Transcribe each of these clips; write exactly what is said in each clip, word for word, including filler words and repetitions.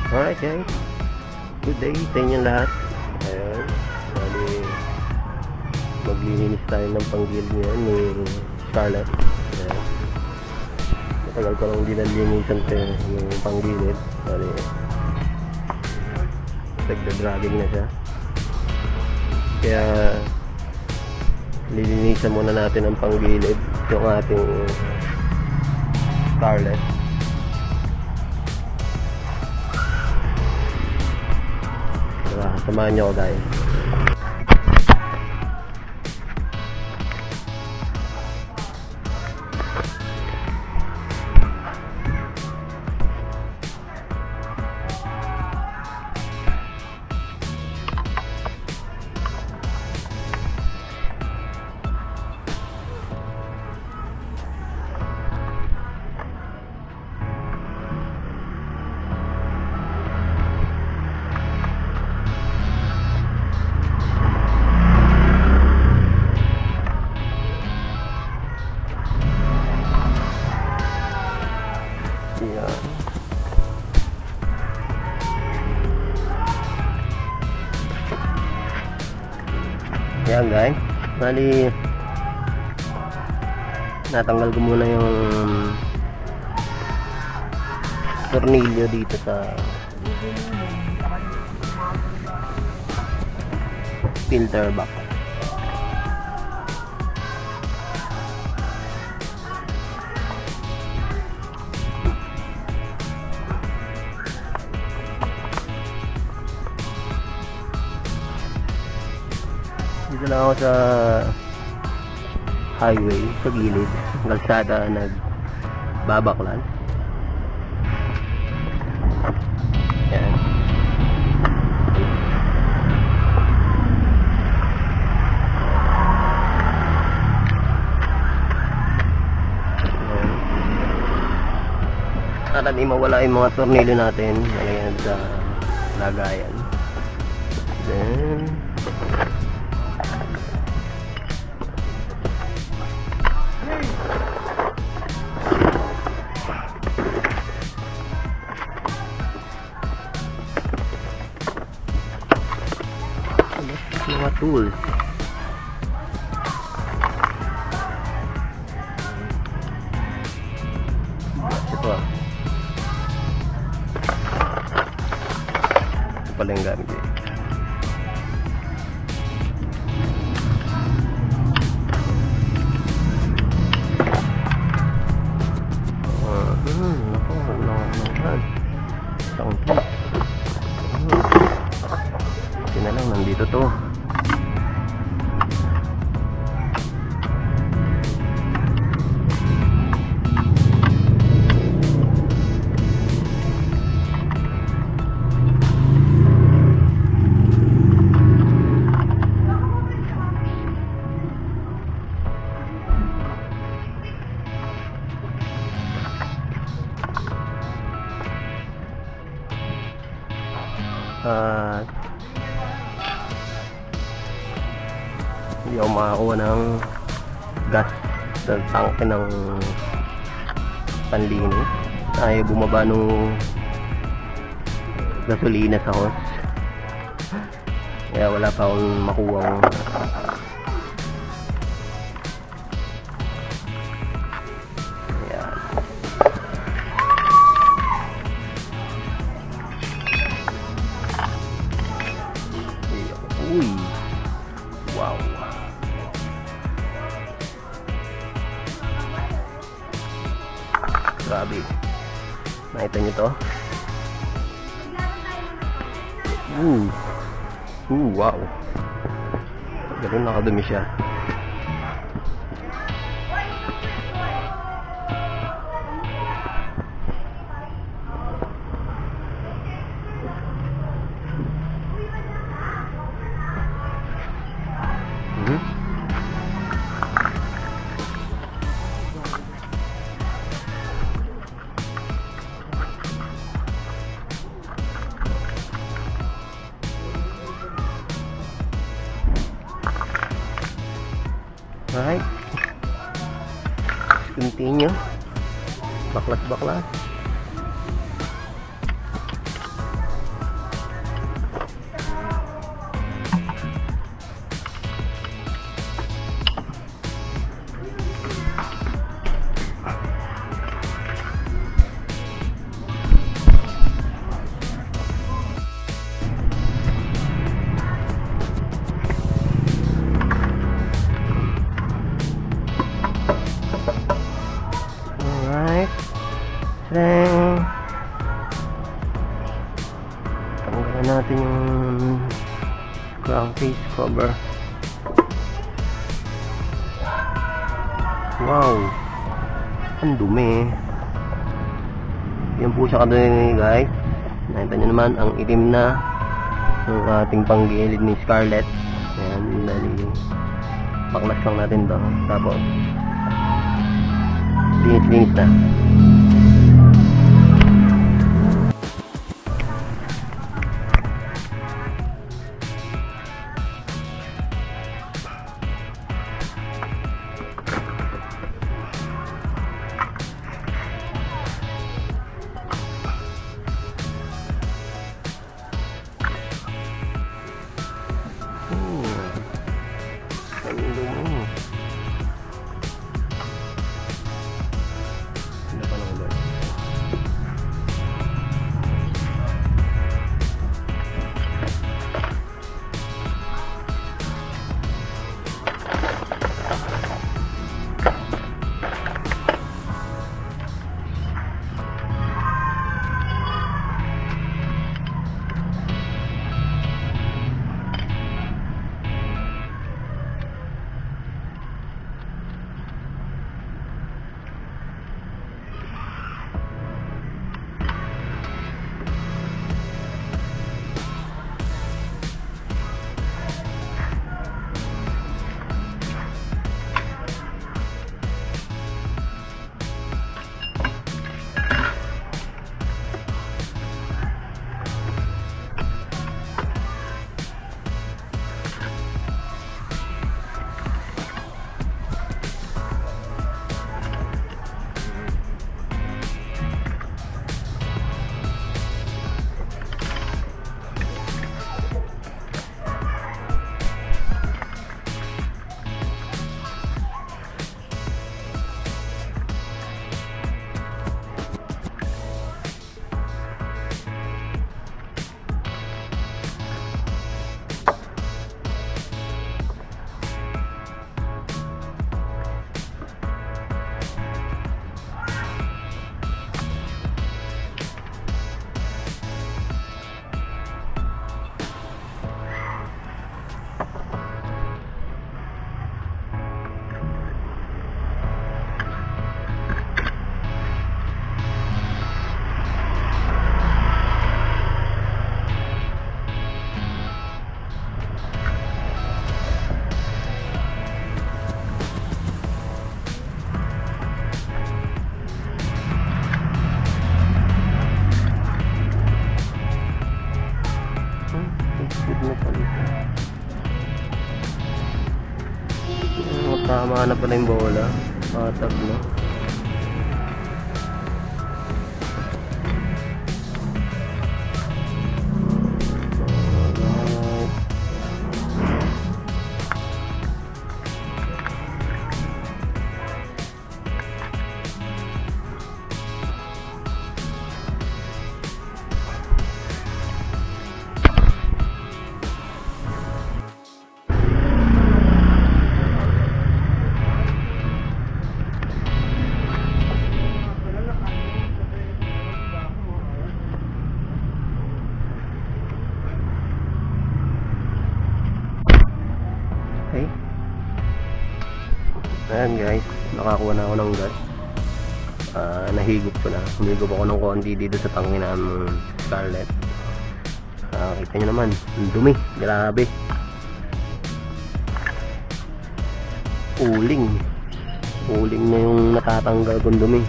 Alright guys, good day sa inyong lahat. Ayan, bali maglilinis tayo ng panggilid niya ni Scarlett. Ayan, matagal ko lang din nalinisan ko yung panggilid. Bali nagda-dragging na siya, kaya lilinisan muna natin ang panggilid yung ating Scarlett. Samahan nyo ako guys. Yan. Yan guys, bali natanggal ko muna yung tornilyo dito sa filter box. Dito lang ako sa highway, sa gilid, kalsada nagbabaklan. Yan. Para di mawala yung mga tornilyo natin, nalagyan sa lagayan. Then mga tools. Ito ah. Ito pala yung gamit eh. Uh, hmm, ako, wala naman. Sound tip. Kasi na lang, nandito to. At hindi ako makakuha ng gas sa tangke ng panlinis. Ayaw bumaba nung gasolina sa hose, kaya wala pa akong makuha. Uy, wow. Grabe. Nakita nyo to? Ooh. Ooh, wow. Ganun nakadumi siya. Alright, continue. Baklas-baklas. Then, tanggalan natin yung crankcase cover. Wow, ang dumi. Yan po siya kadumi, guys. Nakita nyo naman ang itim na ng ating panggilid ni Scarlett. Ayan, dali baklas lang natin to. Tapos linis-linis na. Tama na pala yung bola. Patag na. Okay. Ayan guys, nakakuha na ako ng gas. uh, Nahigop ko na. Humigop ako ng konti dito sa tangin ng Scarlett. uh, Kita nyo naman, dumi, grabe. Uling Uling na yung natatanggal kong dumi.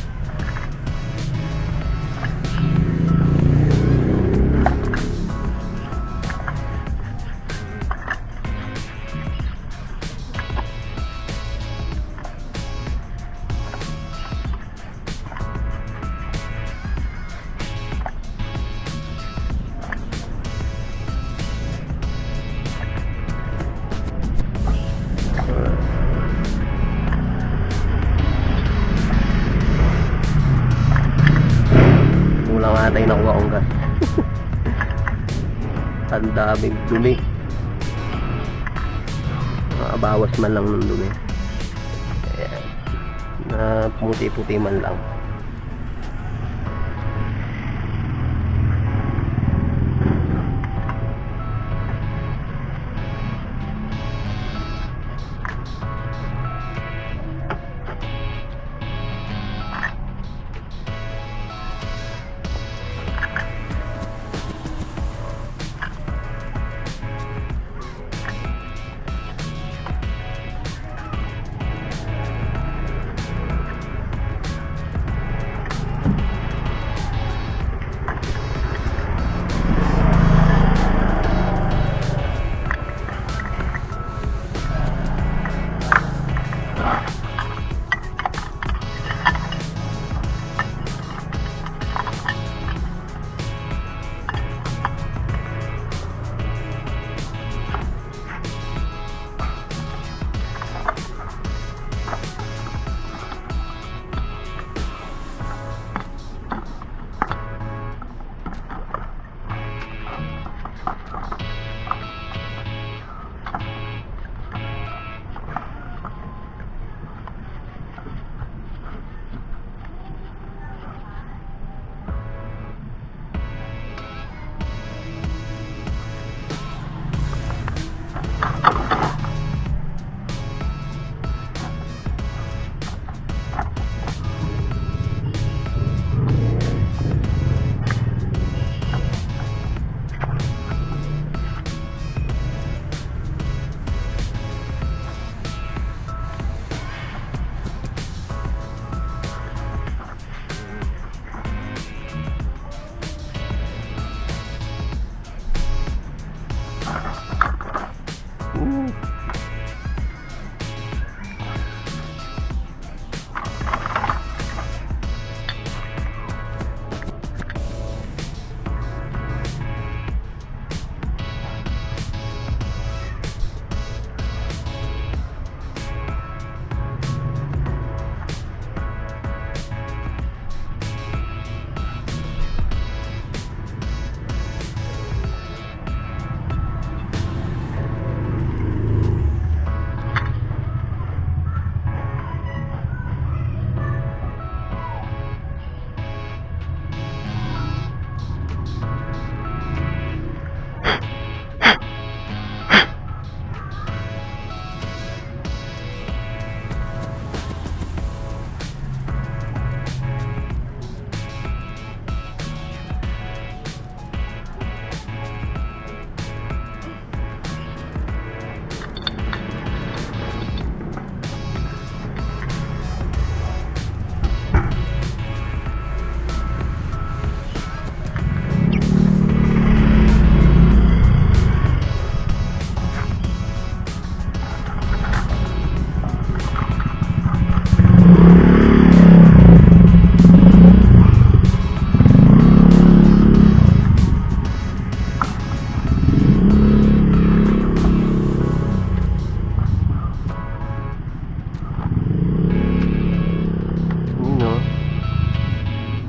Ata yung nakuha kong gas. Ang daming dumi. Makabawas man lang ng dumi. Ayan. Na puti-puti man lang.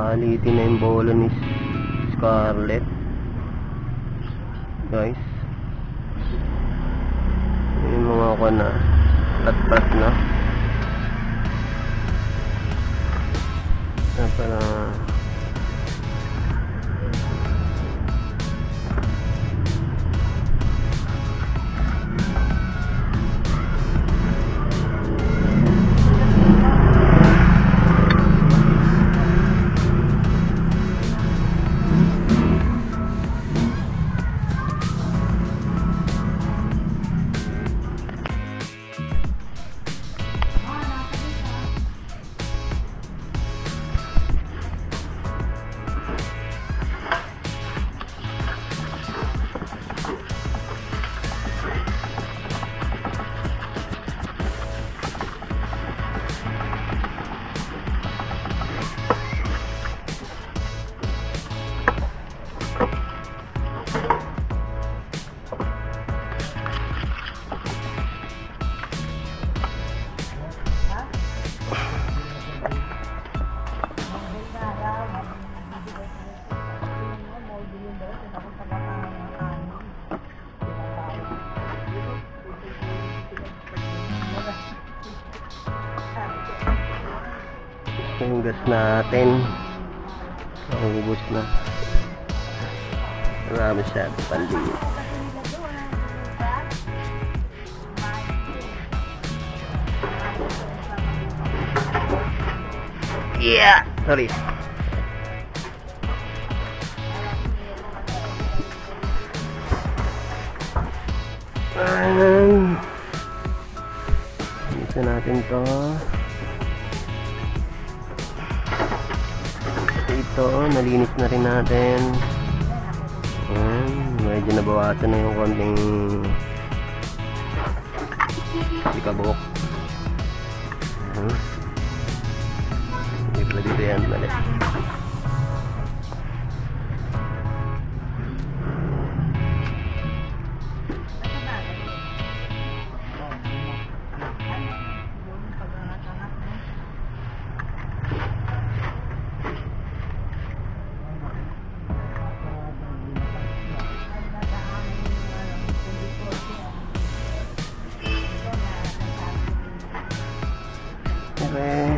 Nakalitin na yung bola ni Scarlett, guys. Yung mga ako na plat-plat na. Na para yung gas natin naubos na. Marami siya panliit. Yeah, sorry. Um, dito natin to. Ito, nalinis na rin natin. Ayan, medyo nabawasan na yung konting sikabok. Ayan. Hindi pala dito yan, mali. Okay,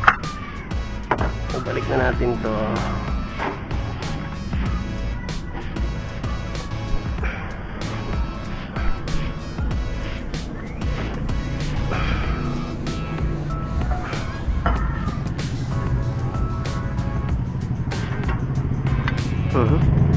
so balik na natin to. Uh-huh.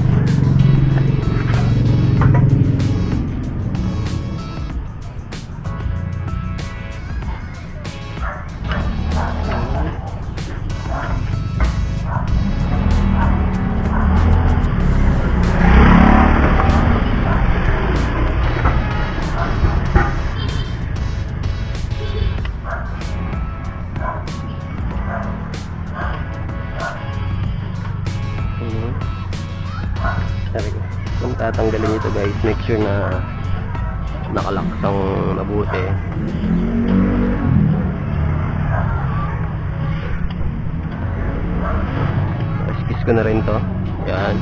Kung tatanggalin ito guys, make sure na nakalaks ang mabuti. Iskis ko na rin to. Yan.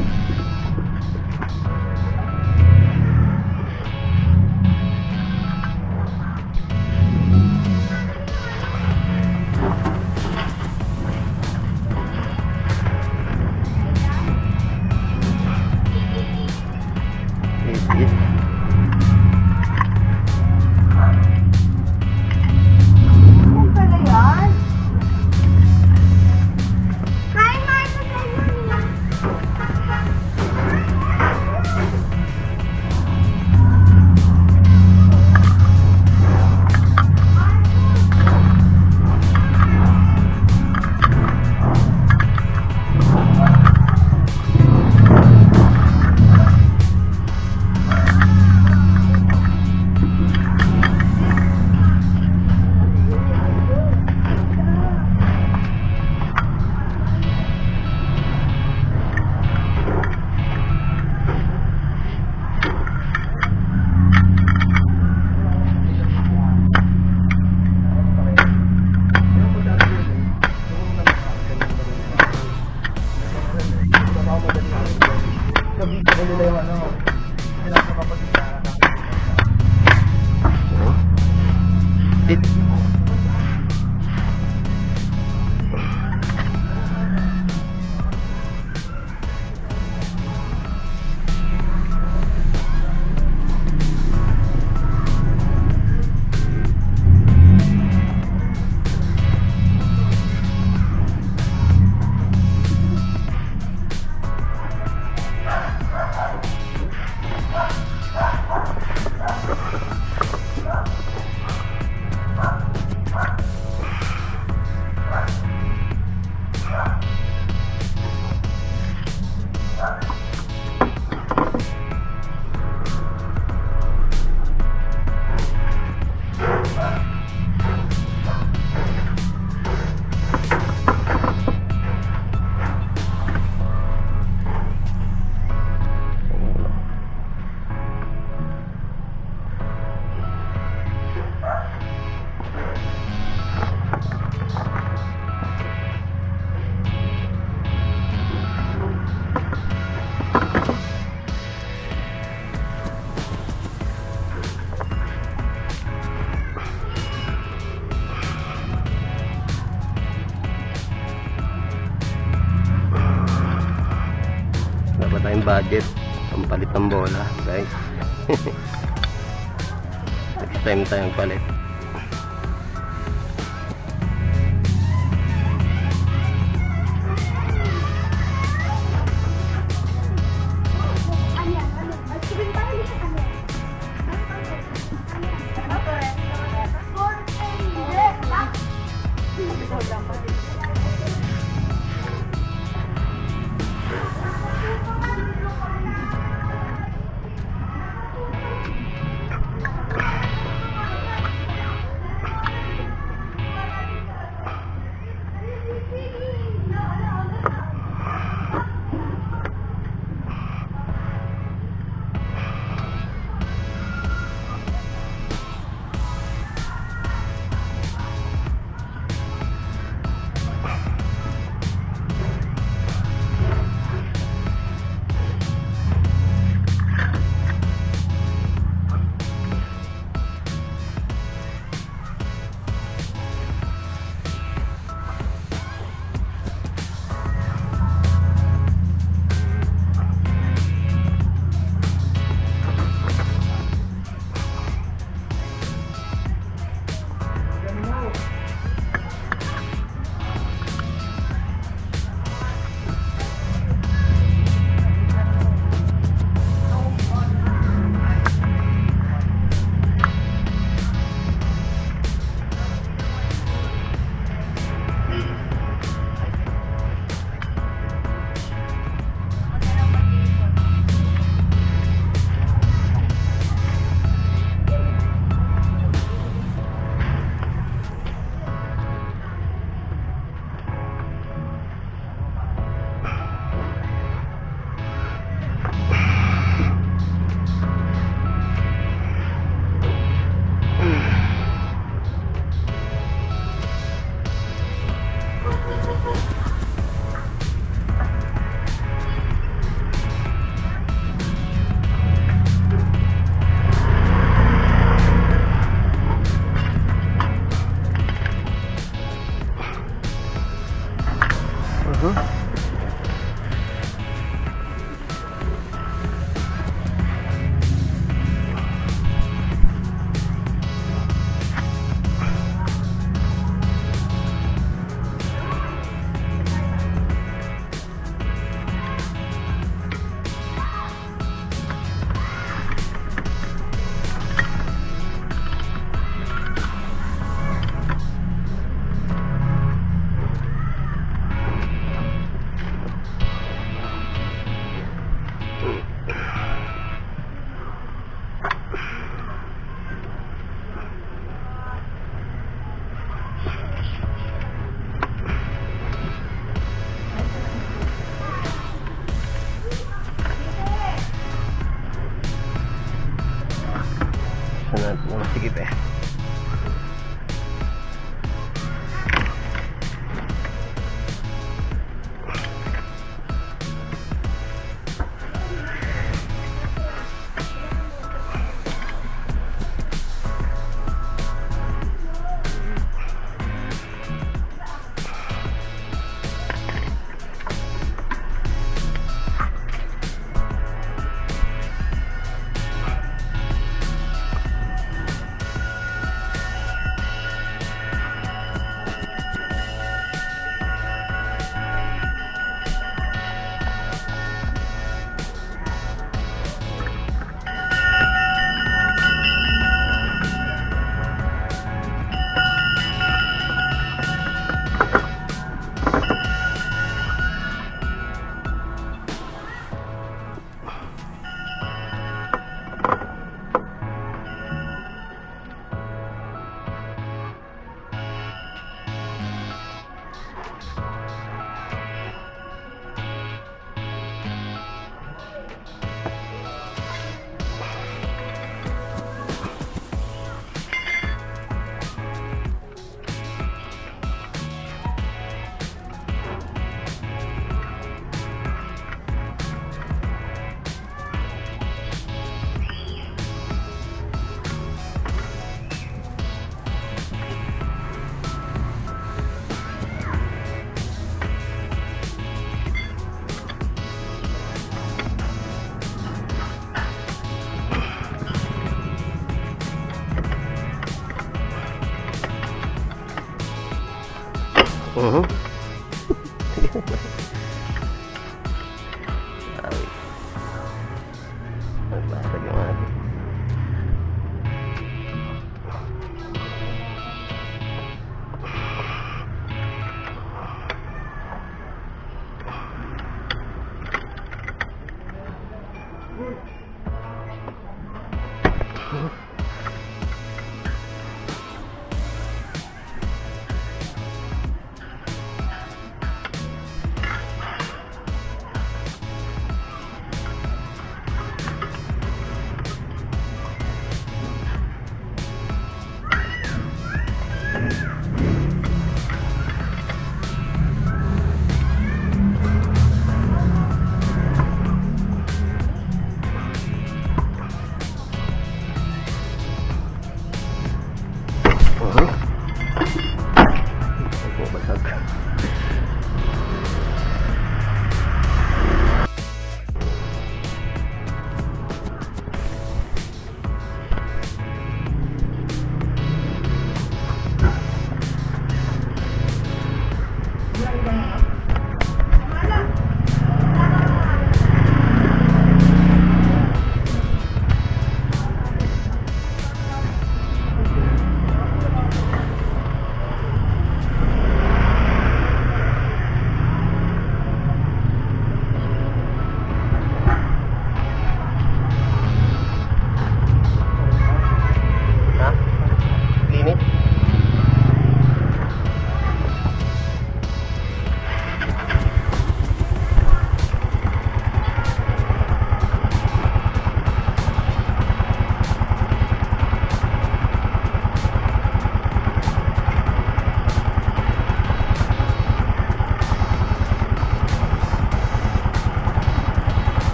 nila yung ano, nila sa kapatid na Dit. Dapat tayong budget pampalit ng bola, guys. Next time tayong palit.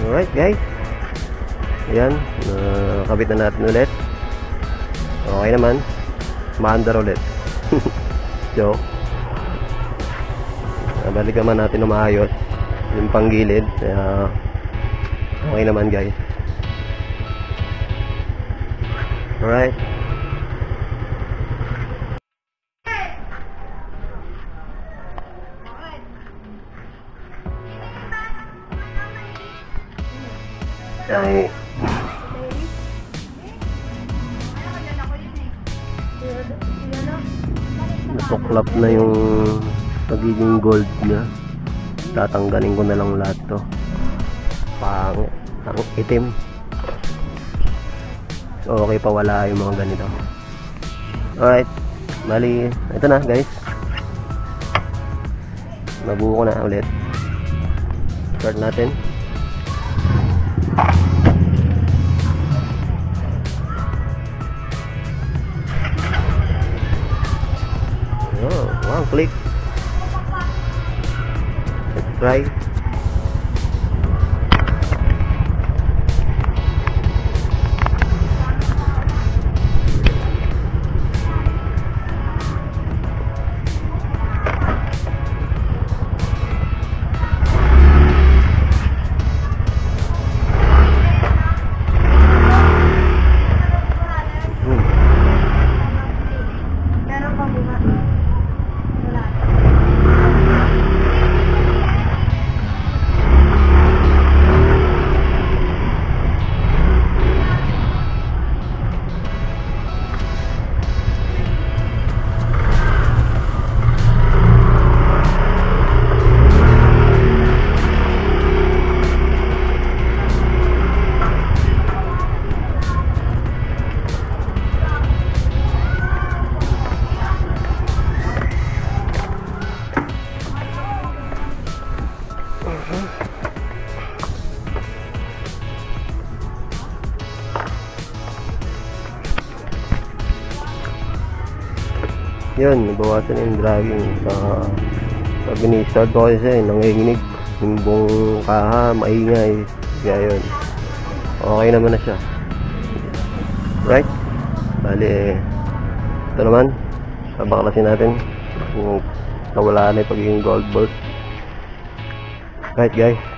Alright guys, ayan, nakabit na natin ulit. Okay naman, maandar ulit. So balikan man natin na maayos yung panggilid, kaya okay naman guys. Alright, ay nasuklap na yung pagiging gold niya. Tatanggalin ko na lang lahat to. Pangit, ang itim. So okay pa wala yung mga ganito. Alright, bali ito na guys, nabuo ko na ulit. Start natin. Oh, one click. Let's try. Yun, nabawasan yung dragging sa pag ini-start ko kasi nanginginig yung buong kaha, maingay, kaya yun okay naman na siya. Right, bali ito naman, pabaklasin natin kung nawala na yung pagiging gold bolt. Right guys,